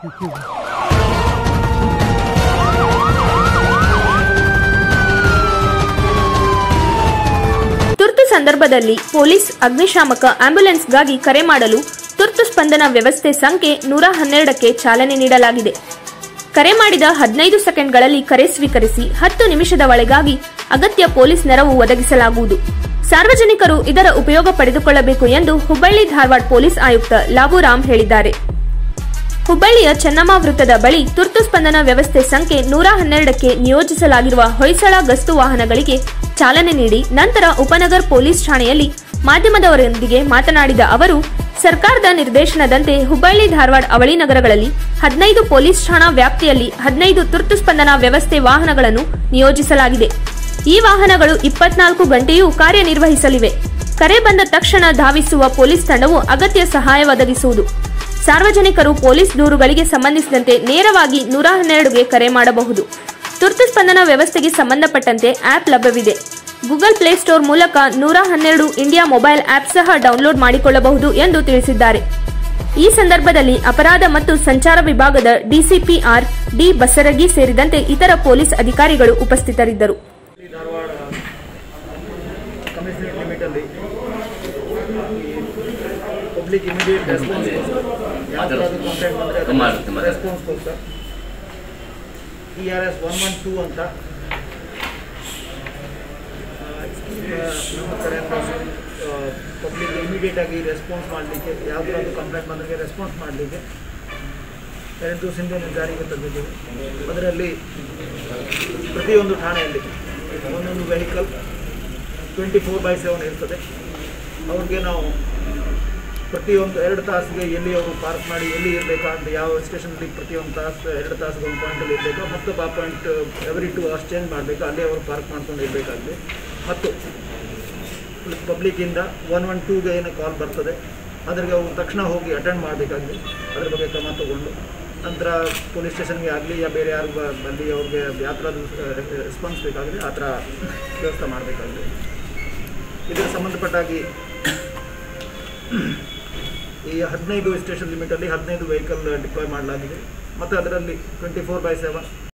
ತುರ್ತು ಸಂದರ್ಭದಲ್ಲಿ ಪೊಲೀಸ್ ಅಗ್ನಿಶಾಮಕ ಆಂಬ್ಯುಲೆನ್ಸ್ಗಾಗಿ ಕರೆ ಮಾಡಲು ತುರ್ತು ಸ್ಪಂದನ ವ್ಯವಸ್ಥೆ ಸಂಖ್ಯೆ 112ಕ್ಕೆ ಚಾಲನೆ ನೀಡಲಾಗಿದೆ. ಕರೆ ಮಾಡಿದ 15 ಸೆಕೆಂಡ್ಗಳಲ್ಲಿ ಕರೆ ಸ್ವೀಕರಿಸಿ 10 ನಿಮಿಷದ ಒಳಗಾಗಿ ಅಗತ್ಯ ಪೊಲೀಸ್ ನೆರವು ಒದಗಿಸಲಾಗುವುದು. ಸಾರ್ವಜನಿಕರು ಇದರ ಉಪಯೋಗ ಪಡೆದುಕೊಳ್ಳಬೇಕು ಎಂದು ಹುಬ್ಬಳ್ಳಿ ಧಾರವಾಡ ಪೊಲೀಸ್ ಆಯುಕ್ತ ಲಾಬುರಾಮ್ ಹೇಳಿದ್ದಾರೆ. ಹುಬ್ಬಳ್ಳಿಯ ಚೆನ್ನಮ್ಮ ವೃತ್ತದ ಬಳಿ ತುರ್ತು ಸ್ಪಂದನ ವ್ಯವಸ್ಥೆ ಸಂಖ್ಯೆ 112ಕ್ಕೆ ನಿಯೋಜಿಸಲಾಗಿರುವ ಹೊಯ್ಸಳ ಗಸ್ತು ವಾಹನಗಳಿಗೆ ಚಾಲನೆ ನೀಡಿ ನಂತರ ಉಪನಗರ್ ಪೊಲೀಸ್ ಠಾಣೆಯಲ್ಲಿ ಮಾಧ್ಯಮದವರೊಂದಿಗೆ ಮಾತನಾಡಿದ ಅವರು, ಸರ್ಕಾರದ ನಿರ್ದೇಶನದಂತೆ ಹುಬ್ಬಳ್ಳಿ ಧಾರವಾಡ ಅವಳಿ ನಗರಗಳಲ್ಲಿ 15 ಪೊಲೀಸ್ ಠಾಣಾ ವ್ಯಾಪ್ತಿಯಲ್ಲಿ 15 ತುರ್ತು ಸ್ಪಂದನ ವ್ಯವಸ್ಥೆ ವಾಹನಗಳನ್ನು ನಿಯೋಜಿಸಲಾಗಿದೆ. ಈ ವಾಹನಗಳು 24 ಗಂಟೆಯೂ ಕಾರ್ಯನಿರ್ವಹಿಸಲಿವೆ. ಕರೆ ಬಂದ ತಕ್ಷಣ ಧಾವಿಸುವ ಪೊಲೀಸ್ ತಂಡವು ಅಗತ್ಯ ಸಹಾಯ ಒದಗಿಸುವುದು. ಸಾರ್ವಜನಿಕರು ಪೊಲೀಸ್ ದೂರುಗಳಿಗೆ ಸಂಬಂಧಿಸಿದಂತೆ ನೇರವಾಗಿ 112ಗೆ ಕರೆ ಮಾಡಬಹುದು. ತುರ್ತು ಸ್ಪಂದನ ವ್ಯವಸ್ಥೆಗೆ ಸಂಬಂಧಪಟ್ಟಂತೆ ಆಪ್ ಲಭ್ಯವಿದೆ. ಗೂಗಲ್ ಪ್ಲೇಸ್ಟೋರ್ ಮೂಲಕ 112 ಇಂಡಿಯಾ ಮೊಬೈಲ್ ಆಪ್ ಸಹ ಡೌನ್ಲೋಡ್ ಮಾಡಿಕೊಳ್ಳಬಹುದು ಎಂದು ತಿಳಿಸಿದ್ದಾರೆ. ಈ ಸಂದರ್ಭದಲ್ಲಿ ಅಪರಾಧ ಮತ್ತು ಸಂಚಾರ ವಿಭಾಗದ ಡಿಸಿಪಿ ಆರ್ ಡಿ ಬಸರಗಿ ಸೇರಿದಂತೆ ಇತರ ಪೊಲೀಸ್ ಅಧಿಕಾರಿಗಳು ಉಪಸ್ಥಿತರಿದ್ದರು. ಪಬ್ಲಿಕ್ ಇಮಿಡಿಯೇಟ್ ರೆಸ್ಪಾನ್ಸ್ ರೆಸ್ಪಾನ್ಸ್ಗೋಸ್ಕರ ERS 112 ಅಂತ ನಮ್ಮ ಕಡೆಯಿಂದ ಪಬ್ಲಿಕ್ ಇಮಿಡಿಯೇಟ್ ಆಗಿ ರೆಸ್ಪಾನ್ಸ್ ಮಾಡಲಿಕ್ಕೆ, ಯಾವುದಾದ್ರು ಕಂಪ್ಲೇಂಟ್ ಬಂದರೆ ರೆಸ್ಪಾನ್ಸ್ ಮಾಡಲಿಕ್ಕೆ 2 ದಿವಸದಿಂದ ಜಾರಿಗೆ ತಂದಿದ್ದೀವಿ. ಅದರಲ್ಲಿ ಪ್ರತಿಯೊಂದು ಠಾಣೆಯಲ್ಲಿ ಒಂದೊಂದು ವೆಹಿಕಲ್ 24/7 ಇರ್ತದೆ. ಅವ್ರಿಗೆ ನಾವು ಪ್ರತಿಯೊಂದು 2 ತಾಸಿಗೆ ಎಲ್ಲಿ ಅವರು ಪಾರ್ಕ್ ಮಾಡಿ ಎಲ್ಲಿ ಇರಬೇಕಾದ್ರೆ ಯಾವ ಸ್ಟೇಷನಲ್ಲಿ ಪ್ರತಿಯೊಂದು ತಾಸು 2 ತಾಸಿಗೆ ಒಂದು ಪಾಯಿಂಟಲ್ಲಿ ಇರಬೇಕು ಮತ್ತು ಆ ಪಾಯಿಂಟ್ ಎವ್ರಿ 2 ಅವರ್ಸ್ ಚೇಂಜ್ ಮಾಡಬೇಕು. ಅಲ್ಲೇ ಅವರು ಪಾರ್ಕ್ ಮಾಡ್ಕೊಂಡು ಇರಬೇಕಾಗಿದೆ. ಮತ್ತು ಪಬ್ಲಿಕ್ಕಿಂದ 112ಗೆ ಏನು ಕಾಲ್ ಬರ್ತದೆ ಅದ್ರಿಗೆ ಅವರು ತಕ್ಷಣ ಹೋಗಿ ಅಟೆಂಡ್ ಮಾಡಬೇಕಾಗಿದೆ. ಅದ್ರ ಬಗ್ಗೆ ಕ್ರಮ ತಗೊಂಡು ನಂತರ ಪೊಲೀಸ್ ಸ್ಟೇಷನ್ಗೆ ಆಗಲಿ ಯಾ ಬೇರೆ ಯಾರಿಗೂ ಅಲ್ಲಿ ಅವ್ರಿಗೆ ಯಾವ ಥರ ರೆಸ್ಪಾನ್ಸ್ ಬೇಕಾದರೆ ಆ ಥರ ವ್ಯವಸ್ಥೆ ಮಾಡಬೇಕಾಗಿದೆ. ಇದಕ್ಕೆ ಸಂಬಂಧಪಟ್ಟಾಗಿ ಈ 15 ಸ್ಟೇಷನ್ ಲಿಮಿಟಲ್ಲಿ 15 ವೆಹಿಕಲ್ ಡಿಪ್ಲಾಯ್ ಮಾಡಲಾಗಿದೆ ಮತ್ತು ಅದರಲ್ಲಿ 24/7